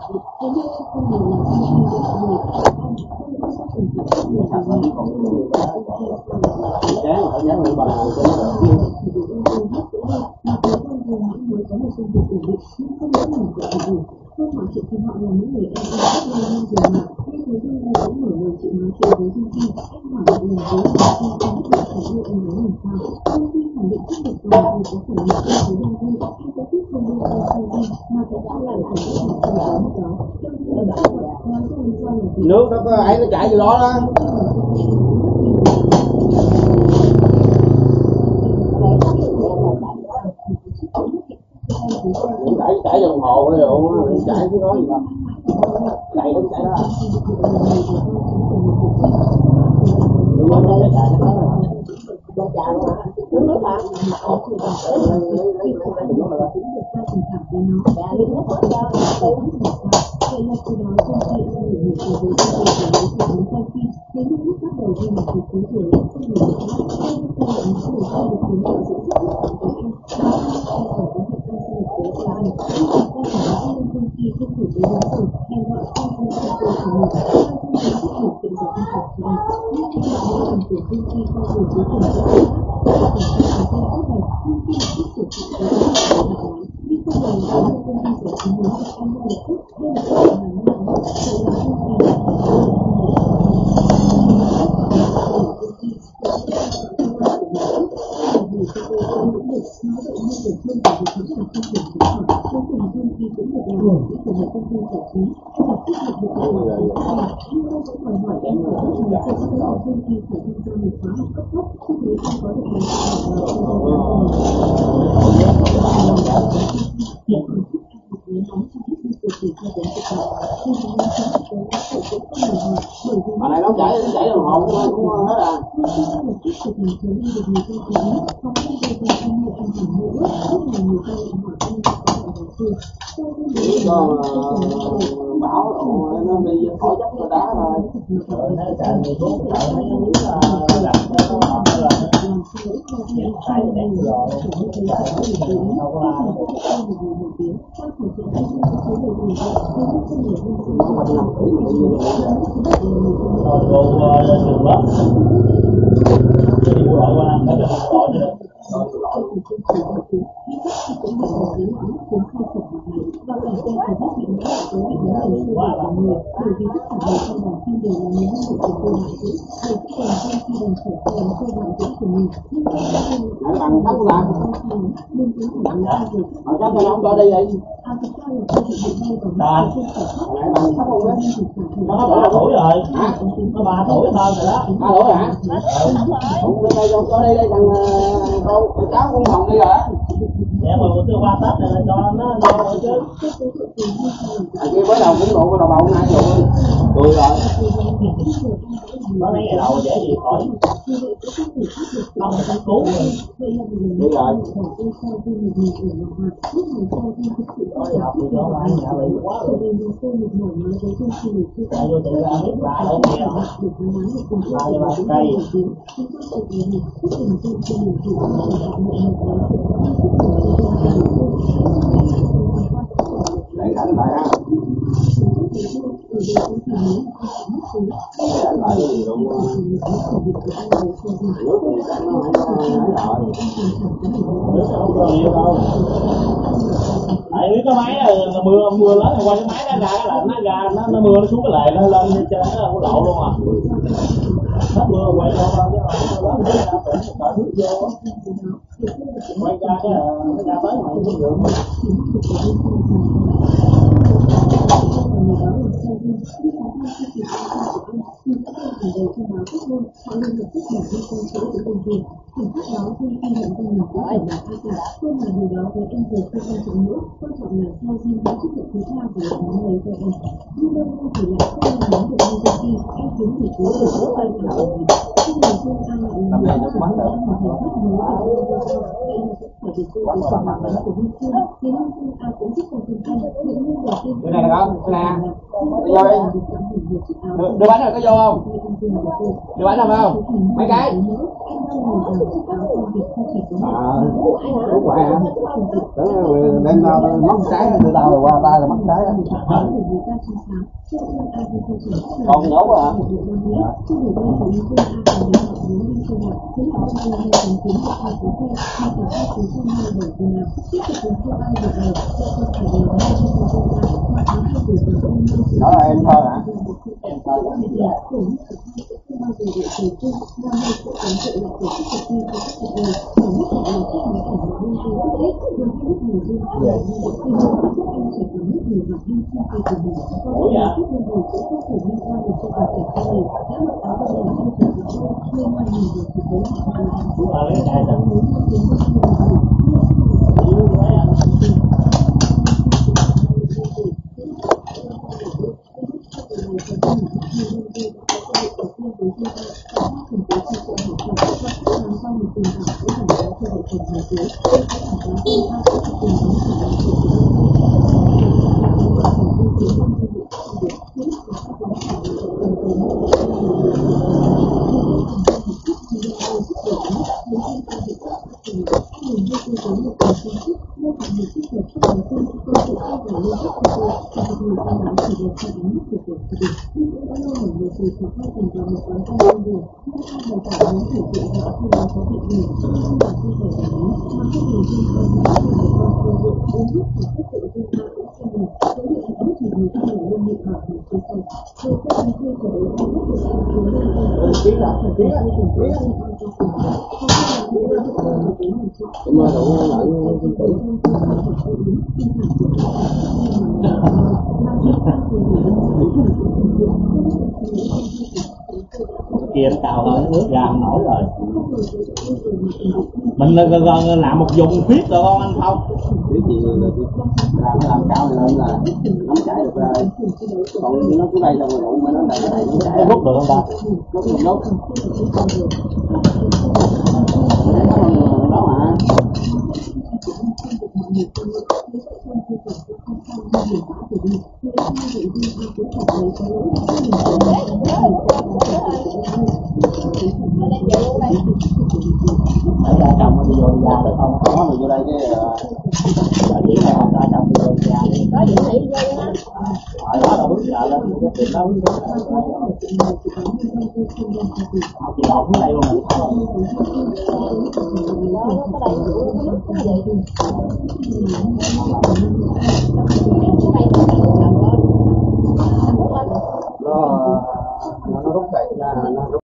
Không mọi chuyện thì họ là những người em rất là lâu rồi mà. Nhưng thấy Dương Nhi cũng mở lời chịu nói chuyện với Dương Phi. Em hỏi lại lần với Dương Phi không biết là phải yêu em gái làm sao. Dương Phi khẳng định rất được rồi vì có phải là em với Dương Phi. Em có biết không đưa em Dương Phi mà tại sao lại phải biết một câu nói đó. Dương Phi ở đó nói cho lý do là gì? Nước nó có ấy nó chảy vô đó đó. Chảy đồng hồ hay rồi chảy cái đó gì đâu, chạy đó chạy đó. Đúng rồi, chạy đó. Đúng nước hả? Mà này nó chảy đồng hồ cũng hết à. Chỉ có bảo nó đi khỏi dốc rồi đá thôi. Bằng thấp là bằng thấp thì ông cho đi vậy. Rồi bằng thấp không đấy, nó có 3 tuổi rồi, nó 3 tuổi hơn rồi đó. 3 tuổi hả? Không đây cho đi đây thằng con cháu con Hồng đi rồi. Dạ mà tôi qua Tết này cho nó rồi chứ. Kia mới đầu cũng độ đầu bầu nay rồi. Rồi. Nó mấy ngày đầu dễ gì khỏi. Không phải cứu rồi. Đi rồi. Rồi học thì cho lại nhà bị quá rồi. Tại vô tự ra biết lại ở kia. Lại mà cây. Để cảnh lại ha. Để lại gì luôn. Nước thì cảnh nó không có nói rồi. Nước không có nhiều đâu. Tại vì cái máy mưa lớn thì qua cái máy nó ra cái lạnh nó ra nó mưa nó xuống cái lề nó lên trên nó lộ luôn à. Hết mưa quay đâu chứ lớn nó ra tỉnh một nước vô. Quay ra cái nó ra tới ngoài cái đường. Khoảnh khắc đó khi em nhận ra mình cũng phải là thay cả. Không là điều đó với em giờ không quan trọng nữa. Quan trọng là sao Jin đã chấp nhận thứ tha của nó lấy cho em. Nhưng đâu không chỉ lại không làm muốn được như thế khi em kiếm thì cố được rất tay là ở mình. Khi người không ai lại là người đã từng ra một thời khắc mới ở em bây giờ. Đây là tất cả việc tôi được còn làm của Huy Phương. Thế nên không ai cũng thích quan tâm anh. Hiện như là em. Cái này là không? Cái này à? Đi vô đi. Đưa bánh rồi có vô không? Đưa bánh không? Mấy cái? Đúng vậy hả? Nên mắc trái từ đầu qua tay là mắc trái á. Còn nhổ quá hả? Nói là em thôi hả? Em thôi. Kia nó cao hơn, nước ra không nổi rồi. Mình làm một vùng khuyết rồi con anh không? Cái gì làm cao lên là nắm chảy được ra. Còn nó cứ đây trong rồi đụng mà nó đầy cái này nó chảy Rút được không ta? Rút được rút. Đó mà. Ở ra trồng nó đi vô ra được không? Có mà vô đây cái chỉ này không ra trồng đi vô ra đi. Có điện thị vô đó. Ở đó đâu bước ra lên cái tiền đó. Chị đọc xuống đây luôn rồi. Đó có đầy đủ nước cái gì. nó rút đây ra, nó rút